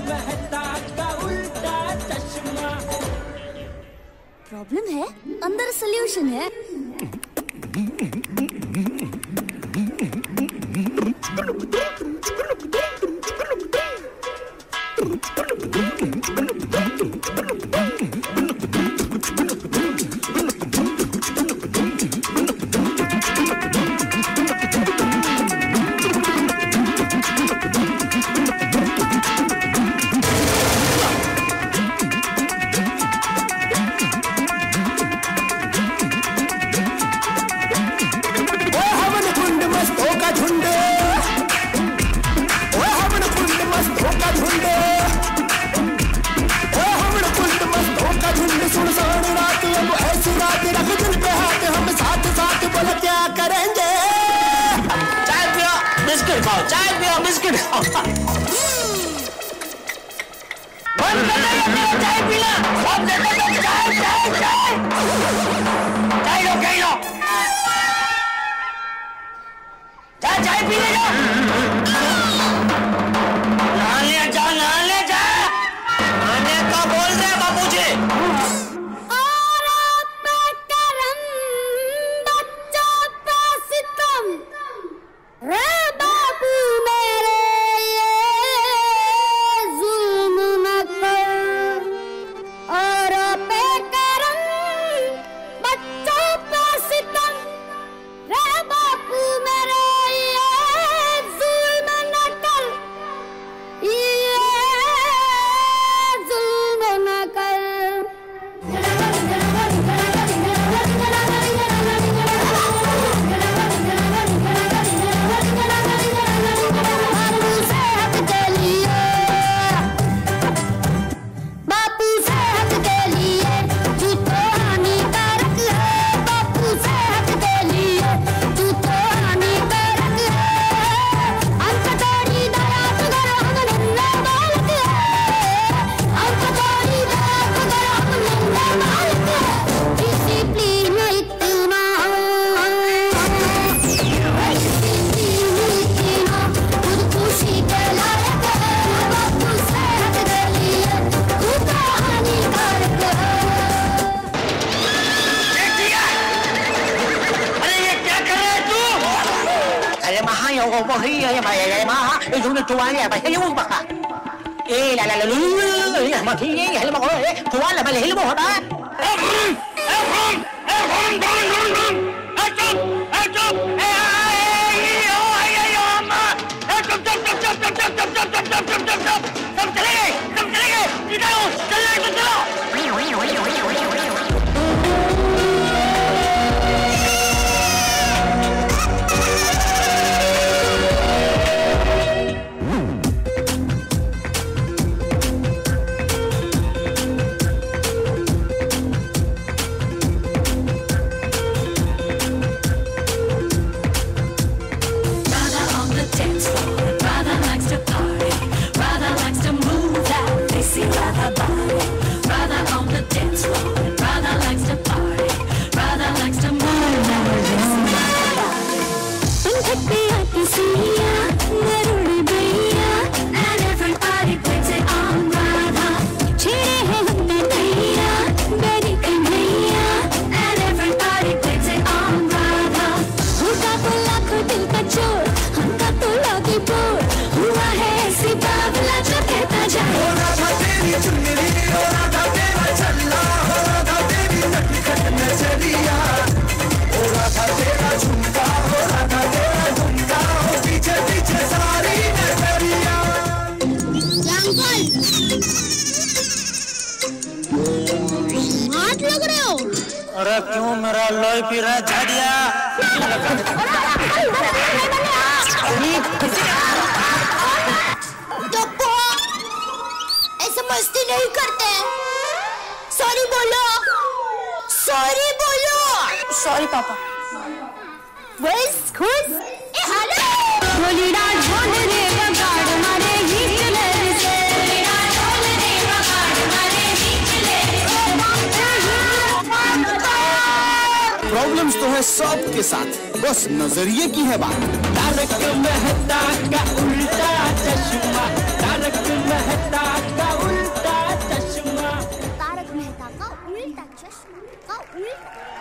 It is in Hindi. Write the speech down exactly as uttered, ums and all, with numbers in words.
मेहता का उल्टा चश्मा। प्रॉब्लम है, अंदर सॉल्यूशन है। चाय पियो, बिस्किट खाओ। चाय पीना, सब देखो तो चाय चाय चाय चाय लो चाय लो चाय चाय पी ले जाओ। नहाने जा नहाने जा नहाने का बोल रहे बाबूजी। Eh, la la la la la ma khi ấy hay mà có đấy, thua là mà lấy một đó. Ê, ê, ê, ê, ê, chụp, ê chụp, ê ê ê ê mà, ê chụp chụp chụp chụp chụp chụp chụp chụp chụp chụp chụp chụp, सब चलेंगे, सब चलेंगे, इधर चल चल चलो. अरे क्यों मेरा लोई पी रहा है झाड़िया? ऐसे मस्ती नहीं करते। सॉरी बोलो, सॉरी बोलो। सॉरी पापा। बस खुश। ए हेलो। बोली ना ढोल रे बगाड़ मारे ही चले से। बोली ना ढोल रे बगाड़ मारे ही चले से। प्रॉब्लम्स तो है सबके साथ, बस नजरिए की है बात। तारक मेहता का उल्टा चश्मा, तारक मेहता का उल्टा चश्मा का उल्टा